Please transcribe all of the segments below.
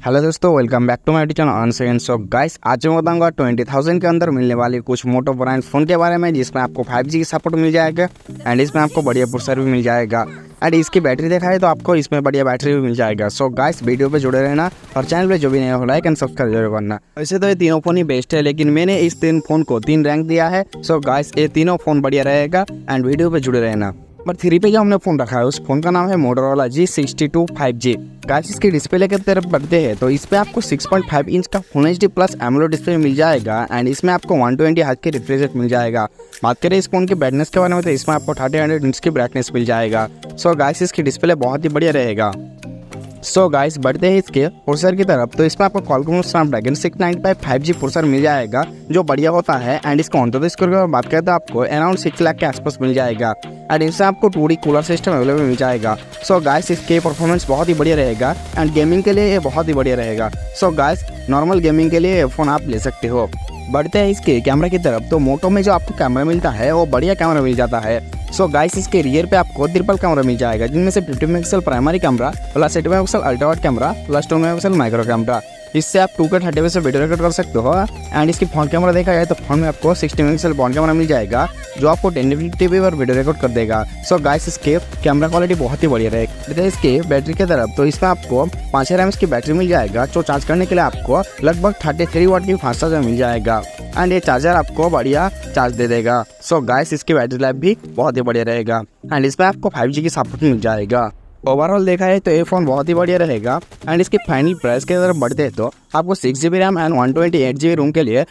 Hello दोस्तों, welcome back to my YouTube channel अनसेकेंड। So guys, आज मैं बताऊंगा 20,000 के अंदर मिलने वाली कुछ मोटो ब्रांड फ़ोन के बारे में, जिसमें आपको 5G की सपोर्ट मिल जाएगा एंड इसमें आपको बढ़िया प्रोसेसर भी मिल जाएगा एंड इसकी बैटरी देखा है तो आपको इसमें बढ़िया बैटरी भी मिल जाएगा। सो गाइस, वीडियो पे जुड़े रहना और चैनल पे जो भी नहीं हो लाइक एंड सब्सक्राइब जरूर करना। वैसे तो ये तीनों फ़ोन ही बेस्ट है, लेकिन मैंने इस 3 फ़ोन को 3 रैंक दिया है। सो गाइस, ये तीनों फ़ोन बढ़िया रहेगा एंड वीडियो पे जुड़े रहना। नंबर 3 पे जो हमने फ़ोन रखा है उस फोन का नाम है मोटोरोला G62 5G। गाइस, इसकी डिस्प्ले की तरफ बढ़ते हैं तो इस पे आपको 6.5 इंच का full HD plus AMOLED display मिल जाएगा एंड इसमें आपको 120 हर्ट्ज के रिफ्रेश रेट मिल जाएगा। बात करें इस फोन की ब्राइटनेस के बारे में तो इसमें आपको 3000 निट्स की ब्राइटनेस मिल जाएगा। सो गाइस, इसकी डिस्प्ले बहुत ही बढ़िया रहेगा। सो गाइस, बढ़ते हैं इसके प्रोसेसर की तरफ तो इसमें आपको क्वालकॉम स्नैपड्रैगन 695 5G प्रोसेसर मिल जाएगा जो बढ़िया होता है एंड इसका ऑन स्कोर की बात करें तो आपको अराउंड 6 लाख के आसपास मिल जाएगा एंड इससे आपको 2D कूलर सिस्टम अवेलेबल मिल जाएगा। सो गाइस, इसके परफॉर्मेंस बहुत ही बढ़िया रहेगा एंड गेमिंग के लिए ये बहुत ही बढ़िया रहेगा। सो गाइस, नॉर्मल गेमिंग के लिए फ़ोन आप ले सकते हो। बढ़ते हैं इसके कैमरा की तरफ तो मोटो में जो आपको कैमरा मिलता है वो बढ़िया कैमरा मिल जाता है। सो गाइस, इसके रियर पे आपको ट्रिपल कैमरा मिल जाएगा, जिनमें से 50 megapixel primary camera plus 8 megapixel ultra wide camera plus 2 megapixel micro camera. इससे आप 2K 30 से वीडियो रिकॉर्ड कर सकते हो एंड इसकी फ्रंट कैमरा देखा जाए तो फ्रंट में आपको 60 मेगापिक्सल फ्रंट कैमरा मिल जाएगा जो आपको 1080p पर वीडियो रिकॉर्ड कर देगा। सो गाइस, इसके कैमरा क्वालिटी बहुत ही बढ़िया रहेगी। इसके बैटरी की तरफ तो इसमें आपको 5000 mAh की बैटरी मिल जाएगा जो चार्ज करने के लिए आपको लगभग 33 वाट की फास्ट चार्जर मिल जाएगा एंड ये चार्जर आपको बढ़िया चार्ज दे देगा। सो गाइस, इसकी बैटरी लाइफ भी बहुत ही बढ़िया रहेगा एंड इसमें आपको 5G की सपोर्ट मिल जाएगा। ओवरऑल देखा है तो ये फ़ोन बहुत ही बढ़िया रहेगा एंड इसकी फाइनल प्राइस के तरफ बढ़ते हैं तो आपको 6GB रैम एंड 128GB रोम के लिए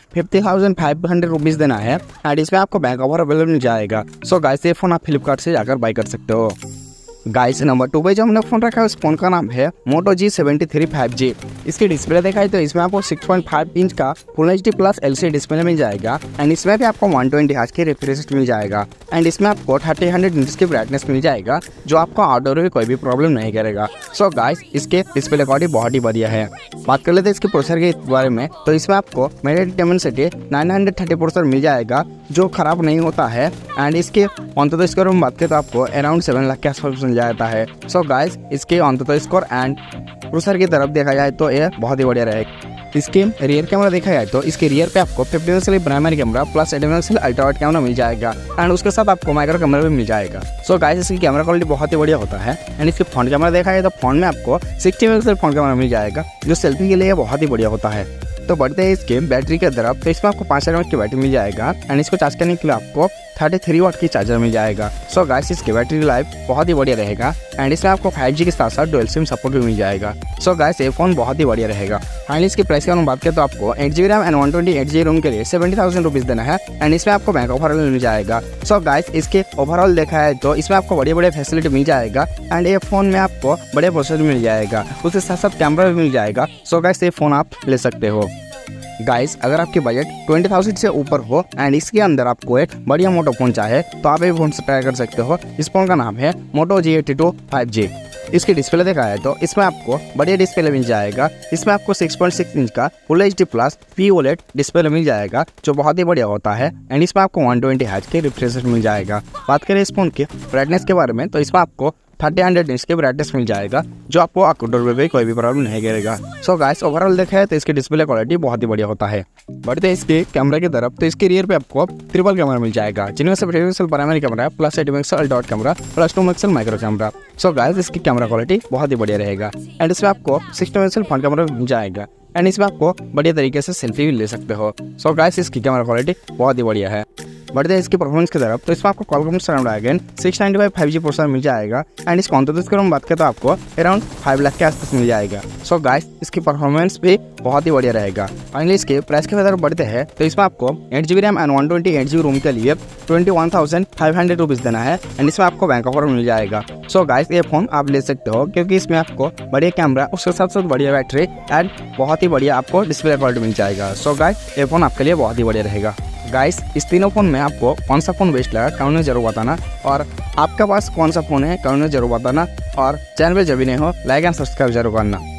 50,500 रुपीज़ देना है एंड इसमें आपको बैंक ऑफर अवेलेबल मिल जाएगा। सो गाइस, ये फ़ोन आप फ्लिपकार्ट से जाकर बाई कर सकते हो। गाइस, नंबर 2 पे जो हमने फ़ोन रखा है उस फोन का नाम है मोटो G73 5G। इसकी डिस्प्ले देखा है तो इसमें आपको 6.5 इंच का full HD plus LCD display मिल जाएगा एंड इसमें भी आपको 120 हर्ट्ज की रिफ्रेश रेट मिल जाएगा एंड इसमें आपको 3000 निट्स की ब्राइटनेस मिल जाएगा जो आपको आउटडोर में कोई भी प्रॉब्लम नहीं करेगा। सो गाइस, इसके डिस्प्ले क्वालिटी बहुत ही बढ़िया है। बात कर लेते हैं इसके प्रोसेसर के बारे में तो इसमें आपको MediaTek Dimensity 930 प्रोसेसर मिल जाएगा जो खराब नहीं होता है एंड इसके ऑन स्कोर में बात करें तो आपको अराउंड 7 लाख के आसपास मिल जाता है। सो गाइस, इसके ऑन स्कोर एंड प्रोसेसर की तरफ देखा जाए तो यह बहुत ही बढ़िया रहेगा। इसके रियर कैमरा देखा जाए तो इसके रियर पे आपको 50 megapixel primary camera plus 8 megapixel ultra wide camera मिल जाएगा एंड उसके साथ आपको माइक्रो कैमरा भी मिल जाएगा। सो गाइस, इसकी कैमरा क्वालिटी बहुत ही बढ़िया होता है एंड इसके फ्रंट कैमरा देखा जाए तो फ्रंट में आपको 60 मेगापिक्सल फ्रंट कैमरा मिल जाएगा जो सेल्फी के लिए बहुत ही बढ़िया होता है। तो बढ़ते हैं इसके बैटरी की तरफ तो इसमें आपको 5000 mAh की बैटरी मिल जाएगा एंड इसको चार्ज करने के लिए आपको 33 वाट की चार्जर मिल जाएगा। सो गाइस, इसकी बैटरी लाइफ बहुत ही बढ़िया रहेगा एंड इसमें आपको 5G के साथ साथ डुअल सिम सपोर्ट भी मिल जाएगा। सो गाइस, ये फ़ोन बहुत ही बढ़िया रहेगा। फाइनली इसकी प्राइस की हम बात करें तो आपको 8GB रैम एंड 128GB रोम के लिए 70,000 रुपीज़ देना है एंड इसमें आपको बैंक ऑफर मिल जाएगा। सो गाइस, इसके ओवरऑल देखा है तो इसमें आपको बढ़िया बढ़िया फैसिलिटी मिल जाएगा एंड ये फ़ोन में आपको बड़े प्रोसेसर मिल जाएगा, उसके साथ साथ कैमरा भी मिल जाएगा। सो गाइस, ये फ़ोन आप ले सकते हो। गाइस, अगर आपकी बजट 20,000 से ऊपर हो एंड इसके अंदर आपको एक बढ़िया मोटो फ़ोन चाहे तो आप ये फ़ोन से ट्राई कर सकते हो। इस फ़ोन का नाम है मोटो G82 5G। इसकी डिस्प्ले देखा है तो इसमें आपको बढ़िया डिस्प्ले मिल जाएगा। इसमें आपको 6.6 इंच का full HD plus POLED display मिल जाएगा जो बहुत ही बढ़िया होता है एंड इसमें आपको 120 हर्ट्ज के रिफ्रेश रेट मिल जाएगा। बात करें इस फोन के ब्राइटनेस के बारे में तो इसमें आपको 3000 निट्स की ब्राइटनेस मिल जाएगा जो आपको आउटडोर में भी कोई भी प्रॉब्लम नहीं करेगा। सो गाइस, ओवरऑल देखा है तो इसकी डिस्प्ले क्वालिटी बहुत ही बढ़िया होता है। बढ़ते हैं इसके कैमरा की तरफ तो इसके रियर पे आपको ट्रिपल कैमरा मिल जाएगा, जिनमें से 50 megapixel primary camera plus 8 megapixel ultra wide camera plus 2 megapixel micro camera. So guys, इसकी कैमरा क्वालिटी बहुत ही बढ़िया रहेगा एंड इसमें आपको 60 मेगापिक्सल फ्रंट कैमरा मिल जाएगा एंड इसमें आपको बढ़िया तरीके से सेल्फी भी ले सकते हो। सो गाइस, इसकी कैमरा क्वालिटी बहुत ही बढ़िया है। बढ़ते हैं इसकी परफॉर्मेंस की तरफ तो इसमें आपको क्वालकॉम स्नैपड्रैगन 695 5G प्रोसेसर मिल जाएगा एंड इसको ऑन स्कोर में बात करें तो आपको अराउंड 5 लाख के आसपास मिल जाएगा। सो गाइस, इसकी परफॉर्मेंस भी बहुत ही बढ़िया रहेगा। फाइनली इसके प्राइस की तरफ बढ़ते हैं तो इसमें आपको 8GB रैम एंड 128GB रोम के लिए 21,500 रुपीज़ देना है एंड इसमें आपको बैंक ऑफर मिल जाएगा। सो गाइस, ये फ़ोन आप ले सकते हो क्योंकि इसमें आपको बढ़िया कैमरा उसके साथ साथ बढ़िया बैटरी एंड बहुत ही बढ़िया आपको डिस्प्ले क्वालिटी मिल जाएगा। सो गाइस, ये फ़ोन आपके लिए बहुत ही बढ़िया रहेगा। गाइस, इस तीनों फ़ोन में आपको कौन सा फ़ोन बेस्ट लगा कमेंट में जरूर बताना और आपके पास कौन सा फ़ोन है कमेंट में जरूर बताना और चैनल पे जब भी नहीं हो लाइक एंड सब्सक्राइब जरूर करना।